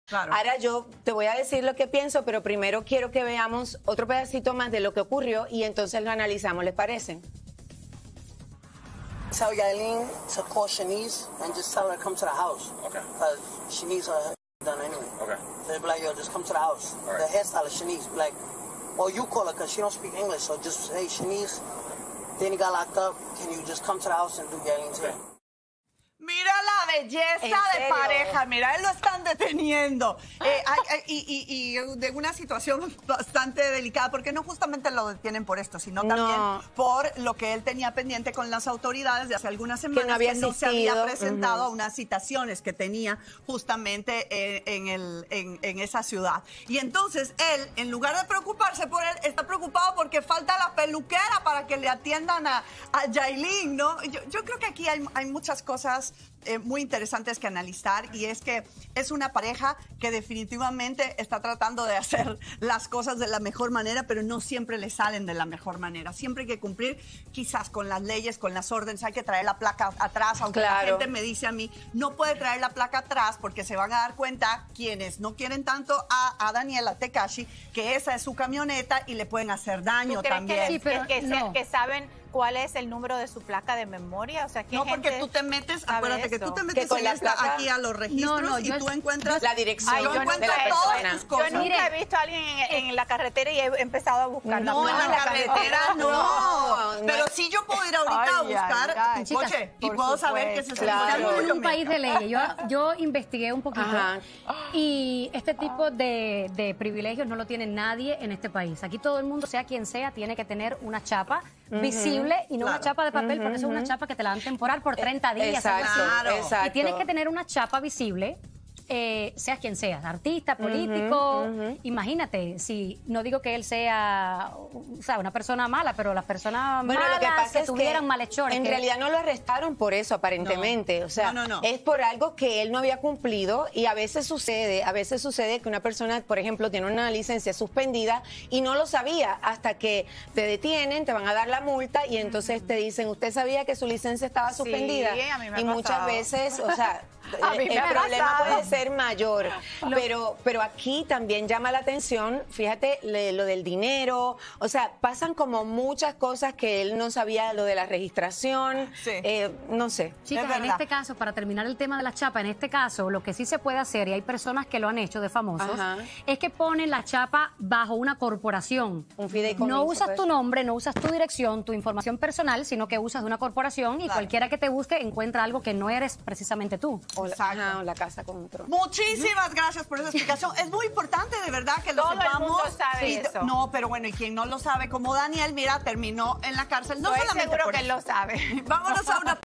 Claro. Ahora yo te voy a decir lo que pienso, pero primero quiero que veamos otro pedacito más de lo que ocurrió y entonces lo analizamos, ¿les parece? Tell Yailin to call Shanice and just tell her to come to the house. Okay. Because she needs her hair done anyway. Okay. So they be like, yo, just come to the house. All right. The hairstylist, Shanice, be like, or you call her because she don't speak English. So just, hey, Shanice, Danny got locked up. Can you just come to the house and do Yailin's hair? Mira la belleza de pareja, mira, él lo están deteniendo. Y de una situación bastante delicada, porque no justamente lo detienen por esto, sino también por lo que él tenía pendiente con las autoridades de hace algunas semanas, que no se había presentado a unas citaciones que tenía justamente en esa ciudad. Y entonces él, en lugar de preocuparse por él, está preocupado porque falta la peluquera para que le atiendan a Yailin, ¿no? Yo creo que aquí hay muchas cosas muy interesantes que analizar, y es que es una pareja que definitivamente está tratando de hacer las cosas de la mejor manera, pero no siempre le salen de la mejor manera. Siempre hay que cumplir quizás con las leyes, con las órdenes, hay que traer la placa atrás, aunque la gente me dice a mí, no puede traer la placa atrás porque se van a dar cuenta quienes no quieren tanto a Daniela Tekashi, que esa es su camioneta y le pueden hacer daño también. Sí, pero que saben cuál es el número de su placa de memoria, o sea, ¿qué no, gente porque tú te metes, acuérdate que tú te metes con la placa, aquí a los registros y tú encuentras la dirección yo de la todas tus cosas. Yo nunca he visto a alguien en la carretera y he empezado a buscar no, en la carretera no. Pero sí yo puedo ir ahorita a buscar tu coche y puedo saber que ese es el Estamos en un país de leyes. Yo investigué un poquito y este tipo de privilegios no lo tiene nadie en este país. Aquí todo el mundo, sea quien sea, tiene que tener una chapa visible y no una chapa de papel, porque eso es una chapa que te la dan temporal por 30 días. Exacto. Y tienes que tener una chapa visible, seas quien seas, artista, político. Imagínate, si no digo que él sea, o sea, una persona mala, pero las personas malas lo que pasa es tuvieran malhechores. En realidad no lo arrestaron por eso, aparentemente. O sea, es por algo que él no había cumplido, y a veces sucede que una persona, por ejemplo, tiene una licencia suspendida y no lo sabía hasta que te detienen, te van a dar la multa y entonces te dicen, ¿usted sabía que su licencia estaba suspendida? Sí, a mí me ha y muchas pasado. veces, o sea, el problema puede ser mayor, pero aquí también llama la atención, fíjate, lo del dinero, o sea, pasan como muchas cosas que él no sabía, lo de la registración, no sé. Chicas, en este caso, para terminar el tema de la chapa, en este caso, lo que sí se puede hacer, y hay personas que lo han hecho de famosos, es que ponen la chapa bajo una corporación. Un fideicomiso. No usas tu nombre, no usas tu dirección, tu información personal, sino que usas de una corporación y cualquiera que te busque encuentra algo que no eres precisamente tú. O la casa con otro. Muchísimas gracias por esa explicación. Es muy importante, de verdad, que lo Todo sepamos. el mundo sabe eso. No, pero bueno, y quien no lo sabe, como Daniel, mira, terminó en la cárcel. No Estoy solamente seguro por que eso. él lo sabe. Vámonos a una